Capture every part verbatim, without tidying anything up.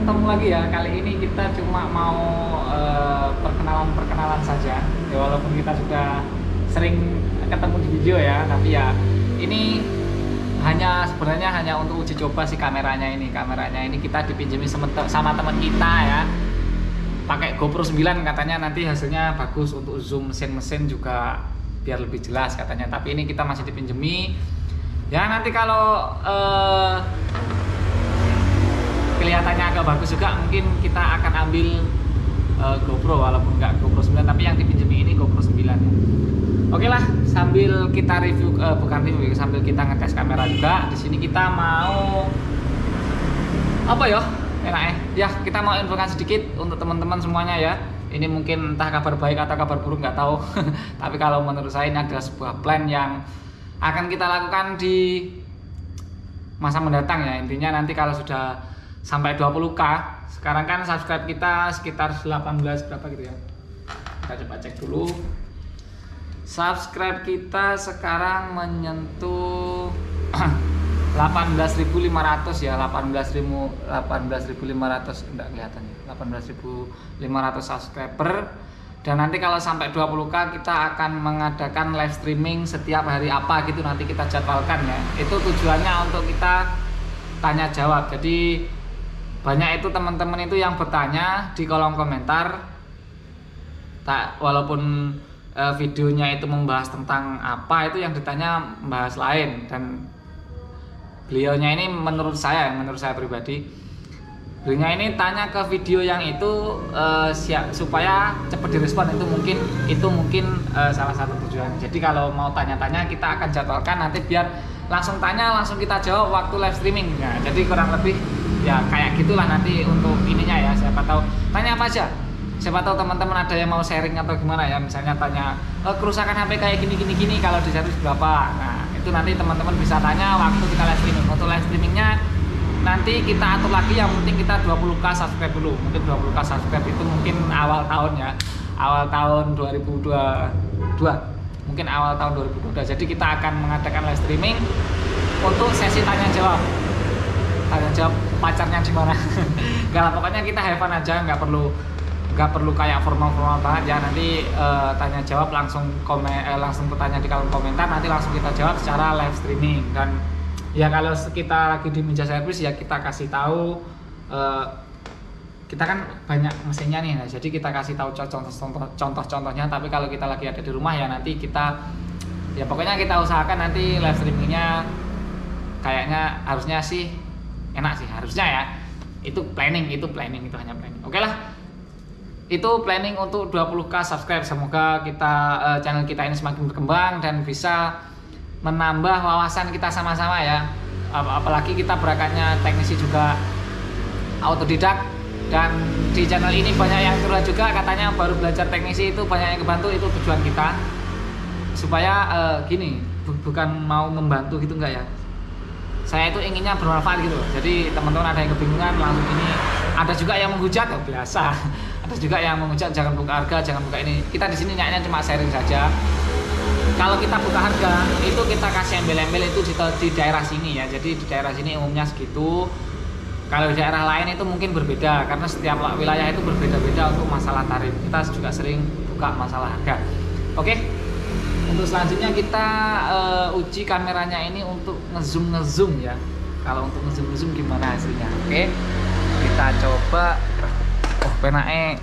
ketemu lagi ya. Kali ini kita cuma mau perkenalan-perkenalan uh, saja ya, walaupun kita sudah sering ketemu di video ya, tapi ya ini hanya sebenarnya hanya untuk uji coba si kameranya ini. Kameranya ini kita dipinjemi sama teman kita ya, pakai GoPro sembilan, katanya nanti hasilnya bagus untuk zoom mesin-mesin juga biar lebih jelas katanya. Tapi ini kita masih dipinjemi ya, nanti kalau uh, kelihatannya agak bagus juga mungkin kita akan ambil uh, GoPro, walaupun nggak GoPro sembilan tapi yang dipinjemi ini GoPro sembilan ya. Oke lah, sambil kita review, uh, bukan review, sambil kita ngetes kamera juga. Di sini kita mau apa ya? Enaknya ya, kita mau infokan sedikit untuk teman-teman semuanya ya. Ini mungkin entah kabar baik atau kabar buruk, nggak tahu. Tapi kalau menurut saya ini adalah sebuah plan yang akan kita lakukan di masa mendatang ya. Intinya nanti kalau sudah sampai dua puluh k, sekarang kan subscribe kita sekitar delapan belas berapa gitu ya. Kita coba cek dulu. Subscribe kita sekarang menyentuh delapan belas ribu lima ratus ya, delapan belas ribu lima ratus, enggak kelihatan ya, delapan belas ribu lima ratus subscriber. Dan nanti kalau sampai dua puluh k kita akan mengadakan live streaming setiap hari apa gitu, nanti kita jadwalkan ya. Itu tujuannya untuk kita tanya jawab. Jadi banyak itu teman-teman itu yang bertanya di kolom komentar, tak walaupun e, videonya itu membahas tentang apa, itu yang ditanya membahas lain. Dan beliaunya ini menurut saya, menurut saya pribadi, beliaunya ini tanya ke video yang itu e, siap, supaya cepat direspon. Itu mungkin itu mungkin e, salah satu tujuan. Jadi kalau mau tanya-tanya kita akan jadwalkan nanti biar langsung tanya langsung kita jawab waktu live streaming. Nah, jadi kurang lebih ya kayak gitulah nanti untuk ininya ya. Siapa tahu tanya apa aja, siapa tahu teman-teman ada yang mau sharing atau gimana ya, misalnya tanya e, kerusakan H P kayak gini gini gini kalau di servis berapa. Nah itu nanti teman-teman bisa tanya waktu kita live streaming. Untuk live streamingnya nanti kita atur lagi, yang penting kita dua puluh k subscribe dulu. Mungkin dua puluh k subscribe itu mungkin awal tahun ya, awal tahun dua ribu dua puluh dua, mungkin awal tahun dua ribu dua puluh dua. Jadi kita akan mengadakan live streaming untuk sesi tanya jawab. Tanya jawab pacarnya gimana? Gak lah, pokoknya kita have fun aja, nggak perlu nggak perlu kayak formal-formal banget ya. Nanti uh, tanya jawab langsung komen, eh, langsung bertanya di kolom komentar, nanti langsung kita jawab secara live streaming. Dan ya kalau kita lagi di meja servis ya kita kasih tahu, uh, kita kan banyak mesinnya nih, nah, jadi kita kasih tahu contoh-contohnya. Tapi kalau kita lagi ada di rumah ya nanti kita ya pokoknya kita usahakan nanti live streamingnya kayaknya harusnya sih enak sih, harusnya ya. Itu planning, itu planning, itu hanya planning. Oke lah, itu planning untuk dua puluh k subscribe. Semoga kita uh, channel kita ini semakin berkembang dan bisa menambah wawasan kita sama-sama ya. Apalagi kita berangkatnya teknisi juga autodidak, dan di channel ini banyak yang curhat juga, katanya baru belajar teknisi itu banyak yang kebantu. Itu tujuan kita supaya uh, gini, bu bukan mau membantu gitu enggak ya, saya itu inginnya bermanfaat gitu. Jadi teman-teman ada yang kebingungan langsung ini, ada juga yang menghujat, oh, biasa. Ada juga yang menghujat jangan buka harga, jangan buka ini. Kita di sini nyaknya cuma sharing saja. Kalau kita buka harga itu kita kasih embel-embel itu di, di daerah sini ya. Jadi di daerah sini umumnya segitu. Kalau di daerah lain itu mungkin berbeda, karena setiap wilayah itu berbeda-beda untuk masalah tarif. Kita juga sering buka masalah harga. Oke. Untuk selanjutnya kita uh, uji kameranya ini untuk ngezoom ngezoom ya. Kalau untuk ngezoom ngezoom gimana hasilnya? Oke, kita coba. Oh, penake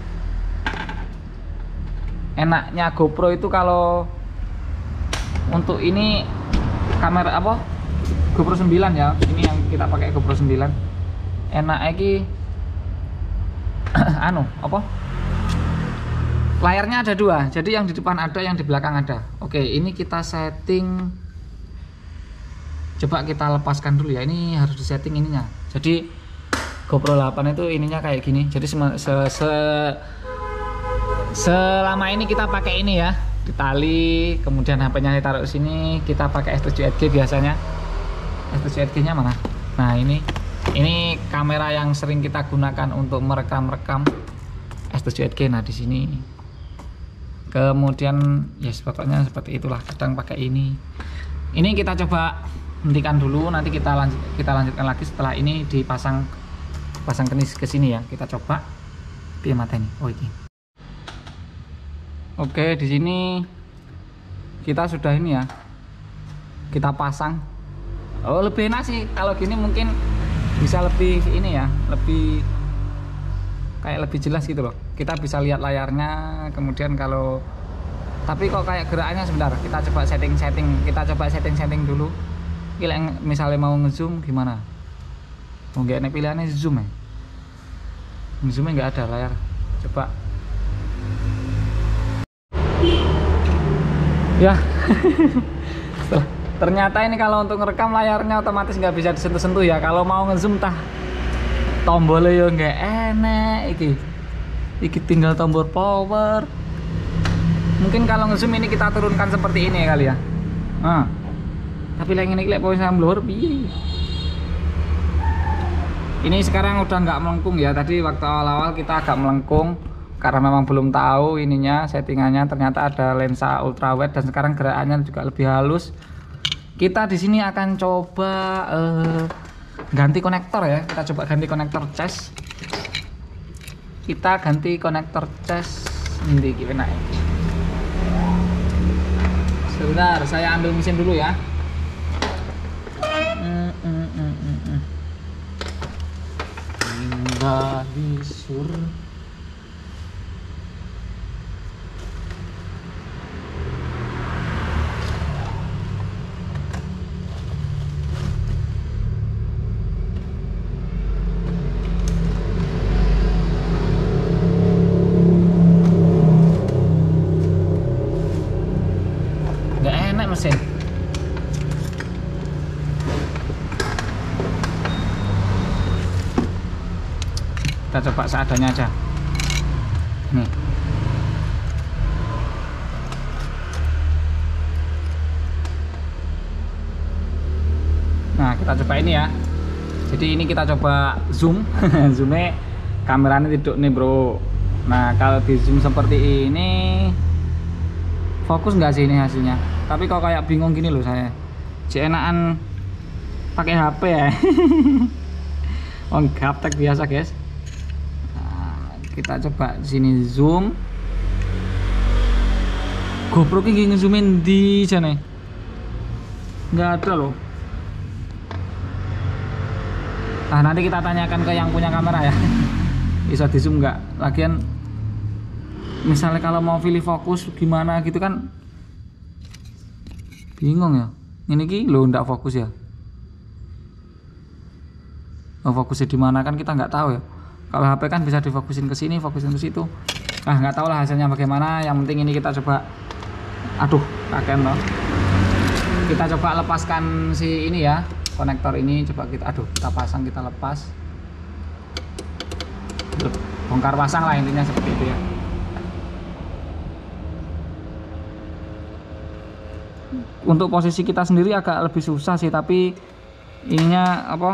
enaknya GoPro itu kalau untuk ini kamera apa? GoPro sembilan ya. Ini yang kita pakai GoPro sembilan. Enaknya ki anu apa? Layarnya ada dua, jadi yang di depan ada, yang di belakang ada. Oke, ini kita setting. Coba kita lepaskan dulu ya. Ini harus disetting ininya. Jadi GoPro delapan itu ininya kayak gini. Jadi se se selama ini kita pakai ini ya, ditali, kemudian H P-nya ditaruh di sini. Kita pakai S tujuh Edge biasanya. S tujuh Edge-nya mana? Nah ini, ini kamera yang sering kita gunakan untuk merekam-rekam. S tujuh Edge. Nah di sini. Kemudian ya yes, pokoknya seperti itulah, kadang pakai ini. Ini kita coba hentikan dulu, nanti kita lanjut kita lanjutkan lagi setelah ini dipasang pasang ke sini ya. Kita coba piye mata ini. Oh ini. Oke, di sini kita sudah ini ya. Kita pasang. Oh, lebih enak sih kalau gini, mungkin bisa lebih ini ya, lebih kayak lebih jelas gitu loh. Kita bisa lihat layarnya. Kemudian kalau tapi kok kayak gerakannya, sebentar kita coba setting-setting. Kita coba setting-setting dulu. Gila, misalnya mau ngezoom gimana? Mau nggak, ini pilihannya zoom ya. Zoomnya nggak ada layar. Coba. Ya. Ternyata ini kalau untuk ngerekam layarnya otomatis nggak bisa disentuh-sentuh ya. Kalau mau ngezoom tah tombolnya ya nggak enak. Iki, iki tinggal tombol power. Mungkin kalau ngezoom ini kita turunkan seperti ini ya kali ya. Nah, tapi yang ini lihat power blur. Ini sekarang udah nggak melengkung ya. Tadi waktu awal-awal kita agak melengkung karena memang belum tahu ininya settingannya. Ternyata ada lensa ultrawide dan sekarang gerakannya juga lebih halus. Kita di sini akan coba uh, ganti konektor ya. Kita coba ganti konektor cas. Kita ganti konektor cas. Ini gimana? Sebentar, saya ambil mesin dulu ya. Mm, mm, mm, mm, mm. Hingga di sur. Mesin. Kita coba seadanya aja. Nih. Nah, kita coba ini ya. Jadi ini kita coba zoom. Zoomnya kameranya tidur nih bro. Nah, kalau di zoom seperti ini fokus nggak sih ini hasilnya? Tapi kok kayak bingung gini loh saya. Enakan pakai H P ya. Oh, gaptek biasa guys. Nah, kita coba di sini zoom. GoPro ini ngezoomin di sana. Nggak ada loh. Nah, nanti kita tanyakan ke yang punya kamera ya. Bisa di zoom nggak? Lagian misalnya kalau mau pilih fokus gimana gitu kan bingung ya. Ini ki lo ndak fokus ya. Oh, fokusnya di mana kan kita nggak tahu ya. Kalau H P kan bisa difokusin ke sini, fokusin ke situ. Nah, nggak tahu lah hasilnya bagaimana. Yang penting ini kita coba. Aduh, kaken loh. Kita coba lepaskan si ini ya, konektor ini. Coba kita, aduh, kita pasang, kita lepas. Bongkar pasang lah intinya seperti itu ya. Untuk posisi kita sendiri agak lebih susah sih, tapi ininya apa?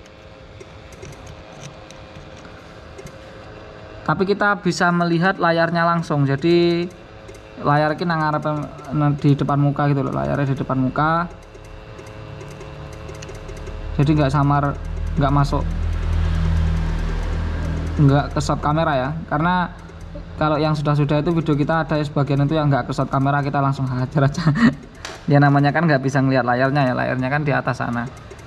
Tapi kita bisa melihat layarnya langsung. Jadi layar ini ngarep di depan muka gitu loh, layarnya di depan muka. Jadi nggak samar, nggak masuk, nggak ke shot kamera ya. Karena kalau yang sudah-sudah itu video kita ada sebagian itu yang nggak ke shot kamera, kita langsung hajar aja. Ya namanya kan nggak bisa ngelihat layarnya ya, layarnya kan di atas sana.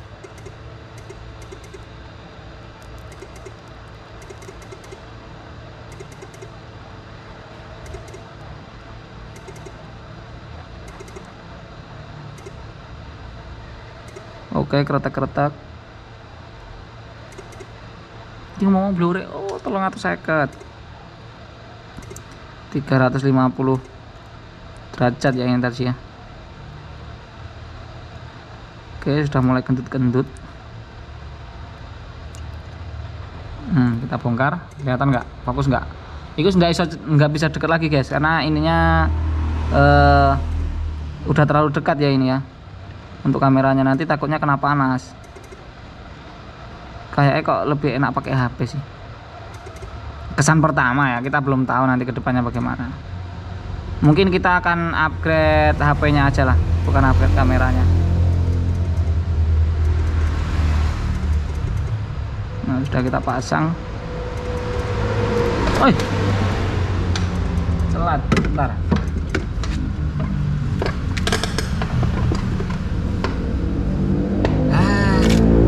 Oke, keretak-keretak. Ini mau blur, oh tolong atau seket. tiga ratus lima puluh derajat ya yang tadi ya. Oke, sudah mulai kentut-kentut. Hmm, kita bongkar, kelihatan nggak? Fokus nggak? Itu nggak bisa nggak bisa dekat lagi guys, karena ininya uh, udah terlalu dekat ya ini ya. Untuk kameranya nanti takutnya kena panas. Kayaknya kok lebih enak pakai H P sih. Kesan pertama ya, kita belum tahu nanti kedepannya bagaimana. Mungkin kita akan upgrade H P-nya aja lah, bukan upgrade kameranya. Nah, sudah kita pasang. Oi, telat, bentar. Ah,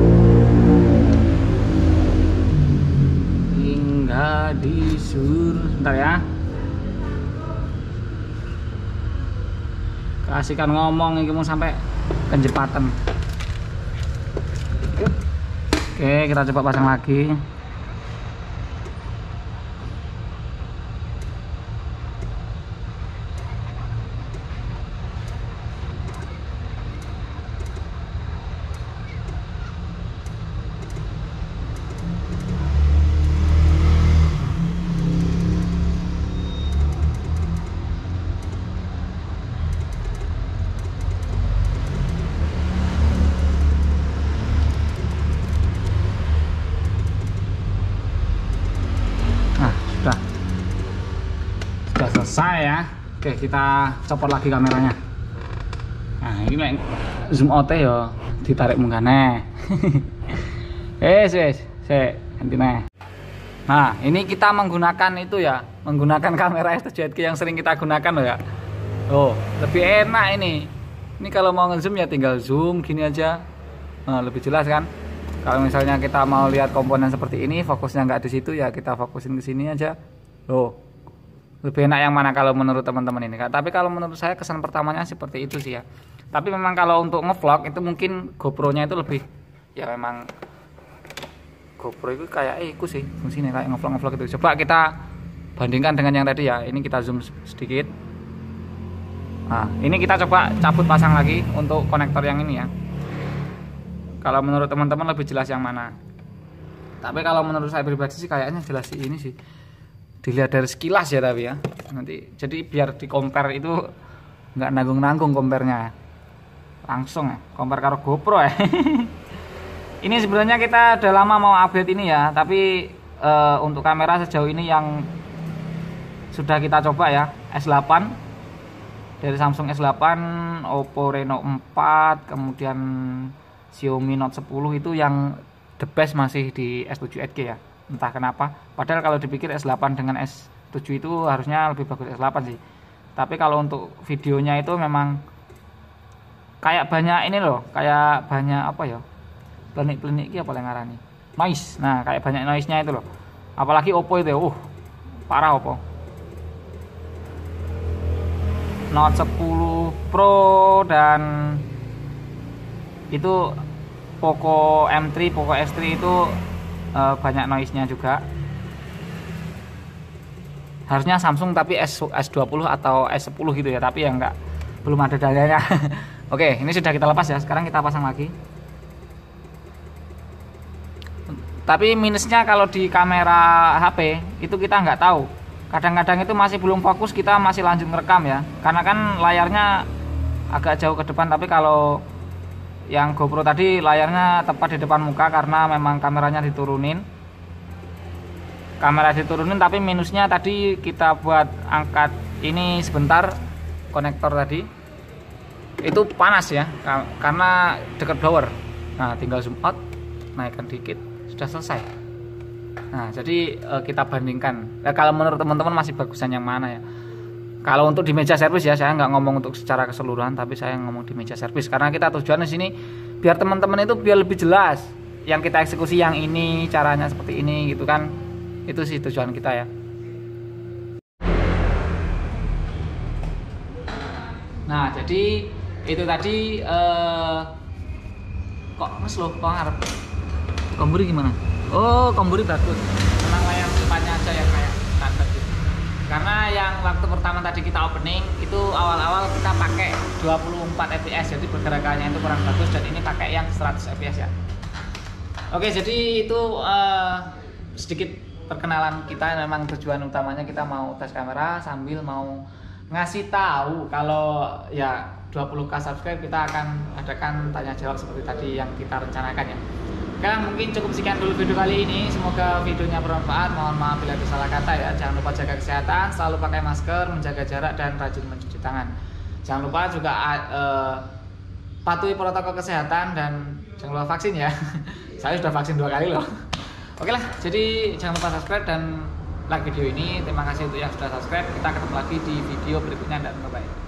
hingga disur, bentar ya. Kasihkan ngomong ini mau sampai kenjepatan. Oke, kita coba pasang lagi. Sudah selesai ya. Oke, kita copot lagi kameranya. Nah, ini zoom out ya ditarik munggane. Eh, wes, sik, gantinya. Nah, ini kita menggunakan itu ya, menggunakan kamera S tujuh K yang sering kita gunakan loh ya. Oh, lebih enak ini. Ini kalau mau ngezoom ya tinggal zoom gini aja. Nah, lebih jelas kan. Kalau misalnya kita mau lihat komponen seperti ini, fokusnya nggak di situ ya kita fokusin ke sini aja. Oh, lebih enak yang mana kalau menurut teman-teman ini Kak? Tapi kalau menurut saya kesan pertamanya seperti itu sih ya. Tapi memang kalau untuk ngevlog itu mungkin GoPro-nya itu lebih ya, memang GoPro itu kayak eh, itu sih fungsinya kayak ngevlog ngevlog itu. Coba kita bandingkan dengan yang tadi ya. Ini kita zoom sedikit. Nah, ini kita coba cabut pasang lagi untuk konektor yang ini ya. Kalau menurut teman-teman lebih jelas yang mana? Tapi kalau menurut saya pribadi sih kayaknya jelas sih ini sih. Dilihat dari sekilas ya, tapi ya nanti jadi biar di compare itu nggak nanggung-nanggung compare-nya, langsung ya compare karo GoPro ya. Ini sebenarnya kita udah lama mau update ini ya, tapi e, untuk kamera sejauh ini yang sudah kita coba ya S delapan dari Samsung S delapan, Oppo Reno empat, kemudian Xiaomi Note sepuluh itu yang the best masih di S tujuh K ya. Entah kenapa, padahal kalau dipikir S delapan dengan S tujuh itu harusnya lebih bagus S delapan sih. Tapi kalau untuk videonya itu memang kayak banyak ini loh, kayak banyak apa ya, plenik-plenik apa yang ngarani noise. Nah, kayak banyak noise-nya itu loh. Apalagi Oppo itu ya, uh parah Oppo. Note sepuluh Pro dan itu Poco M tiga, Poco S tiga itu Uh, banyak noise-nya juga. Harusnya Samsung tapi S dua puluh atau S sepuluh gitu ya, tapi ya enggak, belum ada dalilnya. Oke, ini sudah kita lepas ya. Sekarang kita pasang lagi. Tapi minusnya kalau di kamera H P itu kita nggak tahu. Kadang-kadang itu masih belum fokus, kita masih lanjut ngerekam ya. Karena kan layarnya agak jauh ke depan, tapi kalau yang GoPro tadi layarnya tepat di depan muka karena memang kameranya diturunin. Kamera diturunin, tapi minusnya tadi kita buat angkat ini sebentar konektor tadi itu panas ya, karena dekat blower. Nah, tinggal zoom out, naikkan dikit, sudah selesai. Nah, jadi kita bandingkan. Nah, kalau menurut teman-teman masih bagusan yang mana ya? Kalau untuk di meja servis ya, saya nggak ngomong untuk secara keseluruhan, tapi saya ngomong di meja servis karena kita tujuannya sini biar teman-teman itu biar lebih jelas yang kita eksekusi yang ini, caranya seperti ini gitu kan. Itu sih tujuan kita ya. Nah, jadi itu tadi eh, kok mas lo kok ngarep komburi gimana? Oh, komburi bagus. Tenang lah, yang depannya aja yang kayak standar gitu. Karena yang waktu pertama tadi kita opening itu awal-awal kita pakai dua puluh empat F P S, jadi pergerakannya itu kurang bagus, dan ini pakai yang seratus F P S ya. Oke, jadi itu uh, sedikit perkenalan kita. Memang tujuan utamanya kita mau tes kamera sambil mau ngasih tahu kalau ya dua puluh K subscribe kita akan adakan tanya jawab seperti tadi yang kita rencanakan ya. Oke, mungkin cukup sekian dulu video kali ini. Semoga videonya bermanfaat. Mohon maaf bila ada salah kata ya. Jangan lupa jaga kesehatan, selalu pakai masker, menjaga jarak, dan rajin mencuci tangan. Jangan lupa juga uh, patuhi protokol kesehatan dan jangan lupa vaksin ya. Saya sudah vaksin dua kali loh. Oke lah, jadi jangan lupa subscribe dan like video ini. Terima kasih untuk yang sudah subscribe. Kita ketemu lagi di video berikutnya dan bye bye.